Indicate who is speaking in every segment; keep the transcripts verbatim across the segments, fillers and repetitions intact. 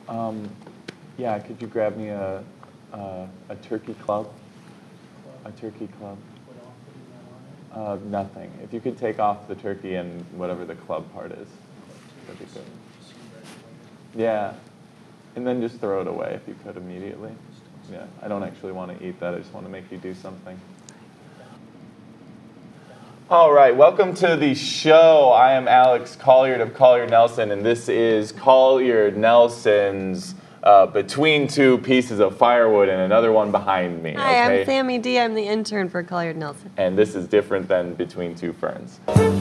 Speaker 1: Um, yeah, could you grab me a, a, a turkey club? A turkey club. Uh, nothing. If you could take off the turkey and whatever the club part is, that'd be good. Yeah. And then just throw it away if you could immediately. Yeah, I don't actually want to eat that. I just want to make you do something. All right, welcome to the show. I am Alex Collyard of Collyard Nelson, and this is Collyard Nelson's uh, Between Two Pieces of Firewood and another one behind me.
Speaker 2: Hi,
Speaker 1: okay?
Speaker 2: I'm Sami D. I'm the intern for Collyard Nelson.
Speaker 1: And this is different than Between Two Ferns.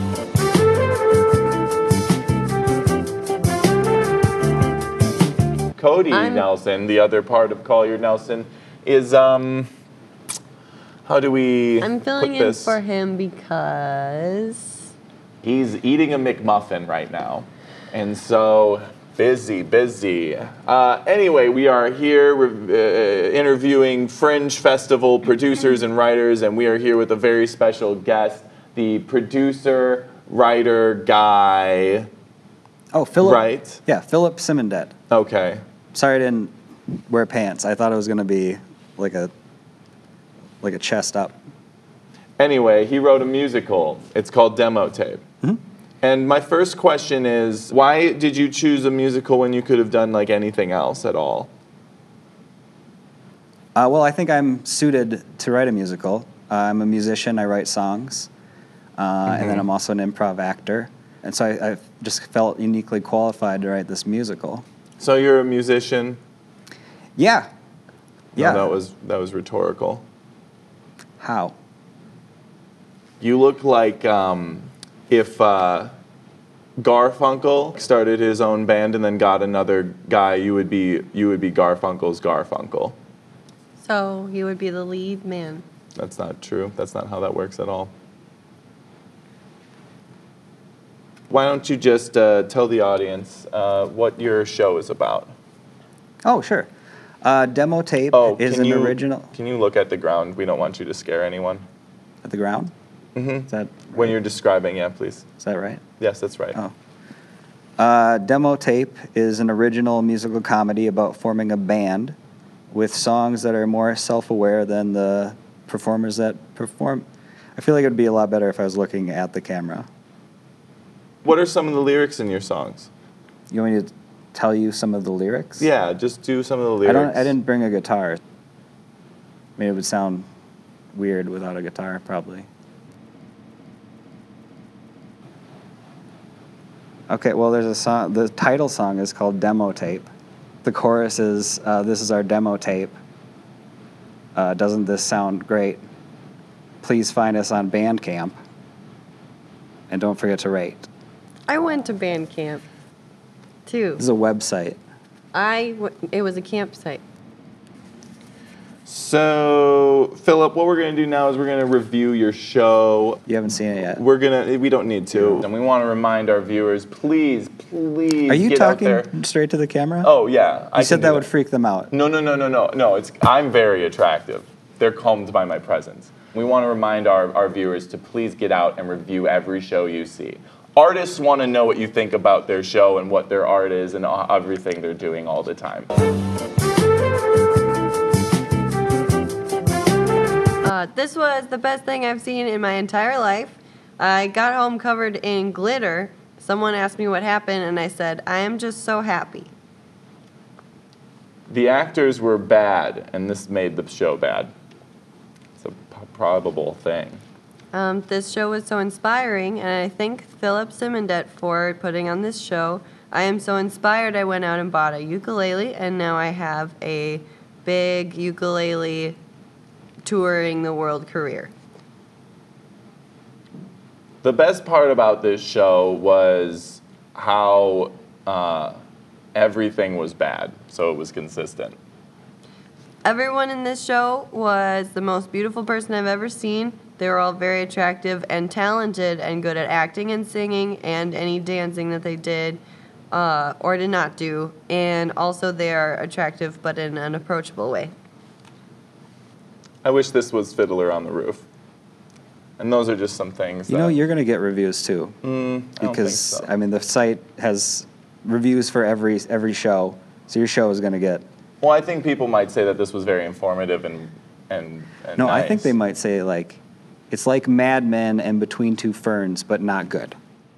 Speaker 1: Cody I'm, Nelson, the other part of Collyard Nelson, is, um, how do we
Speaker 2: I'm filling
Speaker 1: put this?
Speaker 2: in for him because
Speaker 1: he's eating a McMuffin right now. And so, busy, busy. Uh, anyway, we are here uh, interviewing Fringe Festival producers and writers, and we are here with a very special guest, the producer, writer, guy.
Speaker 3: Oh, Philip.
Speaker 1: Right?
Speaker 3: Yeah, Philip Simondet.
Speaker 1: Okay.
Speaker 3: Sorry I didn't wear pants. I thought it was going to be like a like a chest up.
Speaker 1: Anyway, he wrote a musical. It's called Demo Tape.
Speaker 3: Mm-hmm.
Speaker 1: And my first question is, why did you choose a musical when you could have done like anything else at all?
Speaker 3: Uh, well, I think I'm suited to write a musical. Uh, I'm a musician. I write songs. Uh, mm-hmm. And then I'm also an improv actor. And so I, I just felt uniquely qualified to write this musical.
Speaker 1: So you're a musician?
Speaker 3: Yeah. Yeah.
Speaker 1: No, that was that was rhetorical.
Speaker 3: How?
Speaker 1: You look like um, if uh, Garfunkel started his own band and then got another guy, you would be you would be Garfunkel's Garfunkel.
Speaker 2: So he would be the lead man.
Speaker 1: That's not true. That's not how that works at all. Why don't you just uh, tell the audience uh, what your show is about?
Speaker 3: Oh, sure. Uh, Demo Tape
Speaker 1: oh,
Speaker 3: is an
Speaker 1: you,
Speaker 3: original.
Speaker 1: Can you look at the ground? We don't want you to scare anyone.
Speaker 3: At the ground?
Speaker 1: Mm-hmm.
Speaker 3: Is that right?
Speaker 1: When you're describing, yeah, please.
Speaker 3: Is that right?
Speaker 1: Yes, that's right.
Speaker 3: Oh. Uh, Demo Tape is an original musical comedy about forming a band with songs that are more self-aware than the performers that perform. I feel like it would be a lot better if I was looking at the camera.
Speaker 1: What are some of the lyrics in your songs?
Speaker 3: You want me to tell you some of the lyrics?
Speaker 1: Yeah, just do some of the lyrics.
Speaker 3: I don't. I didn't bring a guitar. I mean, it would sound weird without a guitar, probably. Okay, well, there's a song. The title song is called Demo Tape. The chorus is, uh, "This is our demo tape. Uh, doesn't this sound great? Please find us on Bandcamp. And don't forget to rate."
Speaker 2: I went to band camp, too.
Speaker 3: This is a website.
Speaker 2: I w- it was a campsite.
Speaker 1: So, Philip, what we're going to do now is we're going to review your show.
Speaker 3: You haven't seen it yet.
Speaker 1: We're going to, we don't need to. And we want to remind our viewers, please, please
Speaker 3: Are you
Speaker 1: get
Speaker 3: talking
Speaker 1: out there.
Speaker 3: straight to the camera?
Speaker 1: Oh, yeah.
Speaker 3: You
Speaker 1: I
Speaker 3: said that,
Speaker 1: that
Speaker 3: would freak them out.
Speaker 1: No, no, no, no, no. No, it's, I'm very attractive. They're calmed by my presence. We want to remind our, our viewers to please get out and review every show you see. Artists want to know what you think about their show and what their art is and everything they're doing all the time.
Speaker 2: Uh, this was the best thing I've seen in my entire life. I got home covered in glitter. Someone asked me what happened, and I said, I am just so happy.
Speaker 1: The actors were bad, and this made the show bad. It's a p- probable thing.
Speaker 2: Um, this show was so inspiring, and I thank Philip Simondet for putting on this show. I am so inspired I went out and bought a ukulele, and now I have a big ukulele touring the world career.
Speaker 1: The best part about this show was how uh, everything was bad, so it was consistent.
Speaker 2: Everyone in this show was the most beautiful person I've ever seen. They were all very attractive and talented and good at acting and singing and any dancing that they did uh, or did not do. And also they are attractive but in an approachable way.
Speaker 1: I wish this was Fiddler on the Roof. And those are just some things.
Speaker 3: You
Speaker 1: that,
Speaker 3: know, you're going to get reviews too.
Speaker 1: Mm, I
Speaker 3: because,
Speaker 1: don't think so.
Speaker 3: I mean, the site has reviews for every every show. So your show is going to get...
Speaker 1: Well, I think people might say that this was very informative and and, and
Speaker 3: No,
Speaker 1: nice.
Speaker 3: I think they might say, like, it's like Mad Men and Between Two Ferns, but not good.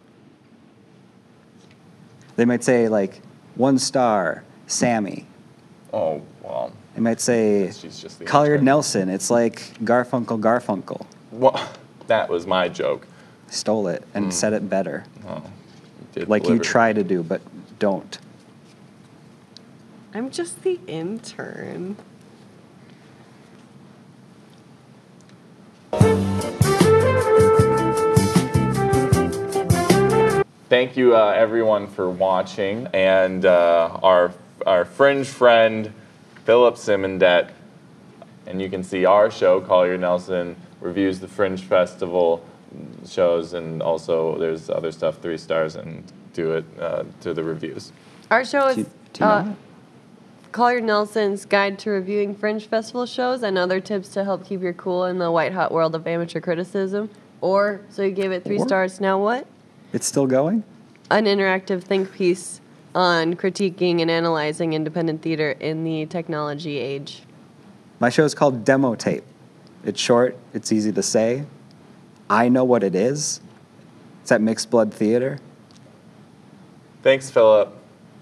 Speaker 3: They might say, like, one star, Sami.
Speaker 1: Oh, well.
Speaker 3: They might say,
Speaker 1: She's just the
Speaker 3: Collyard
Speaker 1: intern.
Speaker 3: Nelson. It's like Garfunkel Garfunkel.
Speaker 1: Well, that was my joke.
Speaker 3: Stole it and
Speaker 1: Mm.
Speaker 3: said it better.
Speaker 1: Oh, you did
Speaker 3: Like you
Speaker 1: deliver.
Speaker 3: try to do, but don't.
Speaker 2: I'm just the intern.
Speaker 1: Thank you, uh, everyone, for watching, and uh, our our fringe friend, Philip Simondet, and you can see our show, Collyard Nelson reviews the Fringe Festival shows, and also there's other stuff, three stars, and do it uh, to the reviews.
Speaker 2: Our show is
Speaker 3: Do you- do you know
Speaker 2: uh, Collyard Nelson's Guide to Reviewing Fringe Festival Shows and Other Tips to Help Keep Your Cool in the White Hot World of Amateur Criticism. Or, so you gave it three
Speaker 3: Or?
Speaker 2: stars, now what?
Speaker 3: It's still going?
Speaker 2: An interactive think piece on critiquing and analyzing independent theater in the technology age.
Speaker 3: My show is called Demo Tape. It's short, it's easy to say. I know what it is. It's at Mixed Blood Theater.
Speaker 1: Thanks, Philip.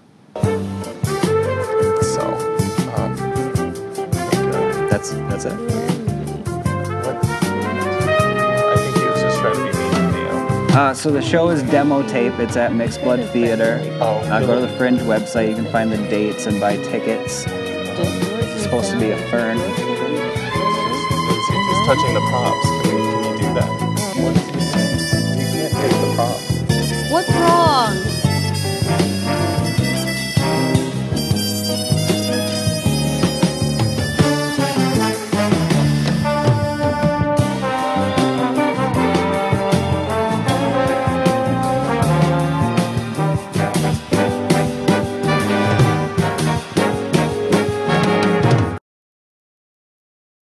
Speaker 1: So, um, I think, uh,
Speaker 3: That's that's it.
Speaker 1: what? I think he was just trying to be mean to me.
Speaker 3: Uh, so the show is Demo Tape. It's at Mixed Blood Theater.
Speaker 1: Oh,
Speaker 3: Uh, go to the Fringe website. You can find the dates and buy tickets. It's supposed to be a Fern.
Speaker 1: He's he's touching the props. Can you, can you do that? You can't take the props.
Speaker 2: What's wrong?